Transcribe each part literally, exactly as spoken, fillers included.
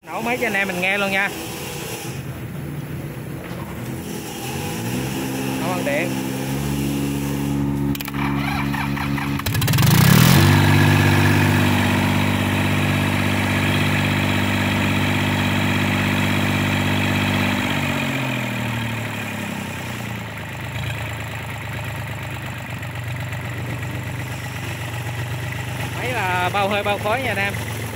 Nổ máy cho anh em mình nghe luôn nha. Nổ bằng điện. Máy là bao hơi bao khói nha anh em.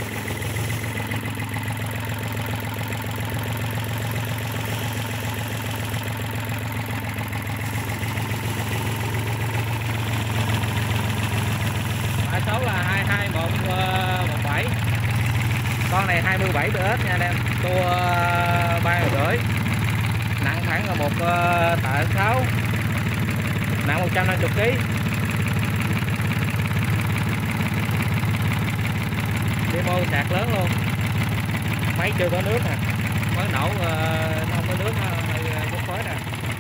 Mã số là hai hai một một bảy. Con này hai mươi bảy pê ét nha anh em, tua ba rưỡi, nặng khoảng là một tạ sáu, nặng một trăm năm mươi ký. Demo sạc lớn luôn. Máy chưa có nước nè, mới nổ nó không có nước, hơi bốc khói nè.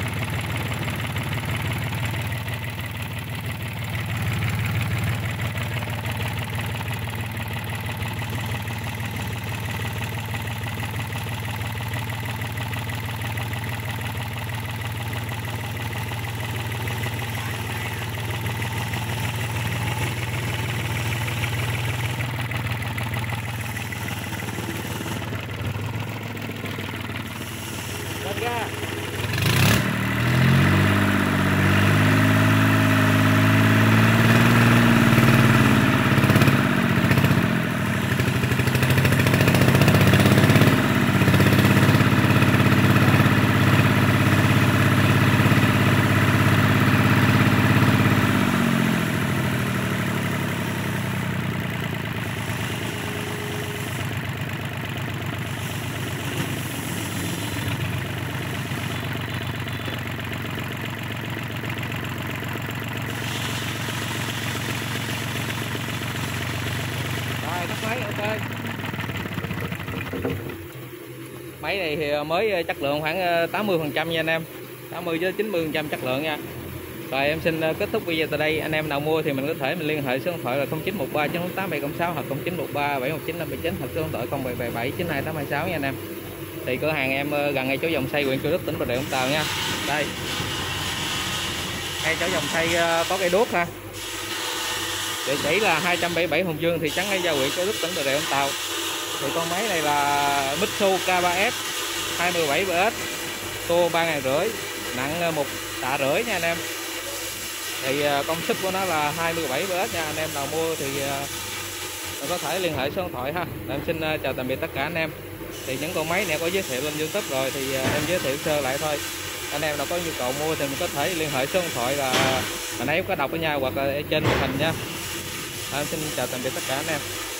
Ra. Máy ok. Máy này thì mới chất lượng khoảng tám mươi phần trăm nha anh em, tám mươi đến chín mươi phần trăm chất lượng nha. Rồi em xin kết thúc video tại đây. Anh em nào mua thì mình có thể mình liên hệ số điện thoại là không chín một ba chín tám bảy không sáu hoặc không chín một ba bảy một chín năm bảy chín hoặc số điện thoại không bảy bảy bảy chín hai tám hai sáu nha anh em. Thì cửa hàng em gần ngay chỗ dòng xây huyện Châu Đức, tỉnh Bà Rịa Vũng Tàu nha. Đây, ngay chỗ dòng xây có cây đuốc ha. Địa chỉ là hai trăm bảy mươi bảy Hùng Dương, thị trấn Lê Gia, huyện Châu Đức, tỉnh Bà Rịa Vũng Tàu. Thì con máy này là Mitsu K ba F hai mươi bảy pê ét, tua ba ngàn rưỡi, nặng một tạ rưỡi nha anh em. Thì công suất của nó là hai mươi bảy pê ét nha. Anh em nào mua thì có thể liên hệ số điện thoại ha. Em xin chào tạm biệt tất cả anh em. Thì những con máy này có giới thiệu lên YouTube rồi thì em giới thiệu sơ lại thôi. Anh em nào có nhu cầu mua thì mình có thể liên hệ số điện thoại là mình ấy có đọc ở nhà hoặc là trên màn hình nha. Em xin chào tạm biệt tất cả anh em.